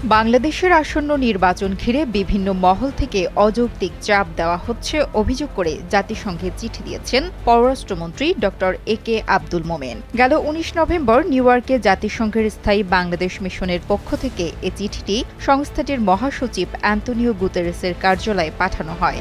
বাংলাদেশের আসন্ন নির্বাচন ঘিরে বিভিন্ন মহল থেকে অযৌক্তিক চাপ দেওয়া হচ্ছে অভিযোগ করে জাতিসংঘে চিঠি দিয়েছেন পররাষ্ট্রমন্ত্রী ড এ.কে আব্দুল মোমেন। গেল ১৯ নভেম্বর নিউ ইয়র্কে জাতিসংঘের স্থায়ী বাংলাদেশ মিশনের পক্ষ থেকে এ চিঠিটি সংস্থাটির মহাসচিব অ্যান্তোনিও গুতেরেসের কার্যালয়ে পাঠানো হয়।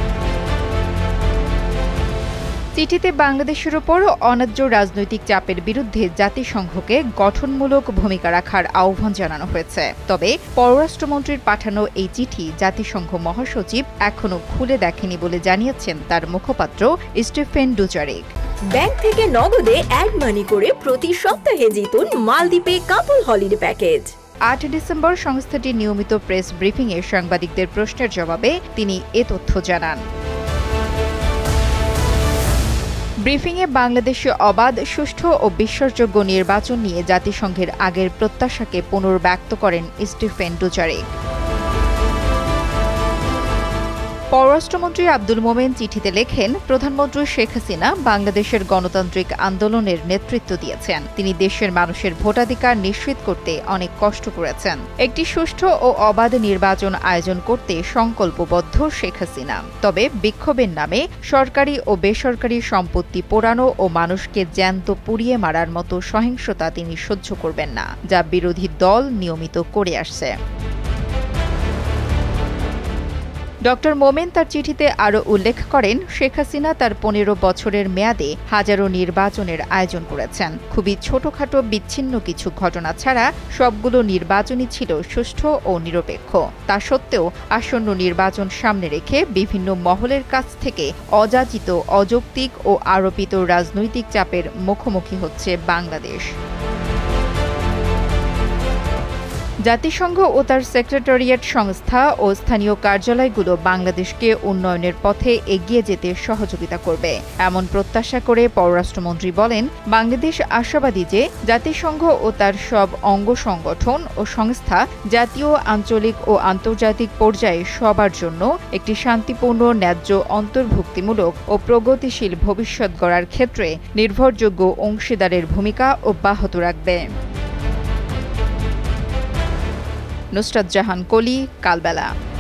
চিঠিতে বাংলাদেশের ওপর অন্যায্য রাজনৈতিক চাপের বিরুদ্ধে জাতিসংঘকে গঠনমূলক ভূমিকা রাখার আহ্বান জানানো হয়েছে। তবে পররাষ্ট্রমন্ত্রীর পাঠানো এই চিঠি জাতিসংঘ মহাসচিব এখনো খুলে দেখেনি বলে জানিয়েছেন তার মুখপাত্র স্টিফেন ডুজারিক। ব্যাংক থেকে নগদে অ্যাড মানি করে প্রতি সপ্তাহে জিতুন মালদ্বীপে কাপল হলিডে প্যাকেজ। ৮ ডিসেম্বর সংস্থাটির নিয়মিত প্রেস ব্রিফিংয়ে সাংবাদিকদের প্রশ্নের জবাবে তিনি এ তথ্য জানান। ব্রিফিংয়ে বাংলাদেশে অবাধ, সুষ্ঠু ও বিশ্বাসযোগ্য নির্বাচন নিয়ে জাতিসংঘের আগের প্রত্যাশাকে পুনর্ব্যক্ত করেন স্টিফেন ডুজারিক। পররাষ্ট্রমন্ত্রী আব্দুল মোমেন চিঠিতে লেখেন, প্রধানমন্ত্রী শেখ হাসিনা বাংলাদেশের গণতান্ত্রিক আন্দোলনের নেতৃত্ব দিয়েছেন। তিনি দেশের মানুষের ভোটাধিকার নিশ্চিত করতে অনেক কষ্ট করেছেন। একটি সুষ্ঠু ও অবাধ নির্বাচন আয়োজন করতে সংকল্পবদ্ধ শেখ হাসিনা। তবে বিক্ষোভের নামে সরকারি ও বেসরকারি সম্পত্তি পোড়ানো ও মানুষকে জ্যান্ত পুড়িয়ে মারার মতো সহিংসতা তিনি সহ্য করবেন না, যা বিরোধী দল নিয়মিত করে আসছে। ড মোমেন তার চিঠিতে আরও উল্লেখ করেন, শেখ হাসিনা তার ১৫ বছরের মেয়াদে হাজারো নির্বাচনের আয়োজন করেছেন। খুবই ছোটখাটো বিচ্ছিন্ন কিছু ঘটনা ছাড়া সবগুলো নির্বাচনই ছিল সুষ্ঠু ও নিরপেক্ষ। তা সত্ত্বেও আসন্ন নির্বাচন সামনে রেখে বিভিন্ন মহলের কাছ থেকে অযাচিত, অযৌক্তিক ও আরোপিত রাজনৈতিক চাপের মুখোমুখি হচ্ছে বাংলাদেশ। জাতিসংঘ ও তার সেক্রেটারিয়েট সংস্থা ও স্থানীয় কার্যালয়গুলো বাংলাদেশকে উন্নয়নের পথে এগিয়ে যেতে সহযোগিতা করবে, এমন প্রত্যাশা করে পররাষ্ট্রমন্ত্রী বলেন, বাংলাদেশ আশাবাদী যে জাতিসংঘ ও তার সব অঙ্গ সংগঠন ও সংস্থা জাতীয়, আঞ্চলিক ও আন্তর্জাতিক পর্যায়ে সবার জন্য একটি শান্তিপূর্ণ, ন্যায্য, অন্তর্ভুক্তিমূলক ও প্রগতিশীল ভবিষ্যৎ গড়ার ক্ষেত্রে নির্ভরযোগ্য অংশীদারের ভূমিকা অব্যাহত রাখবে। নুসরাত জাহান কলি, কালবেলা।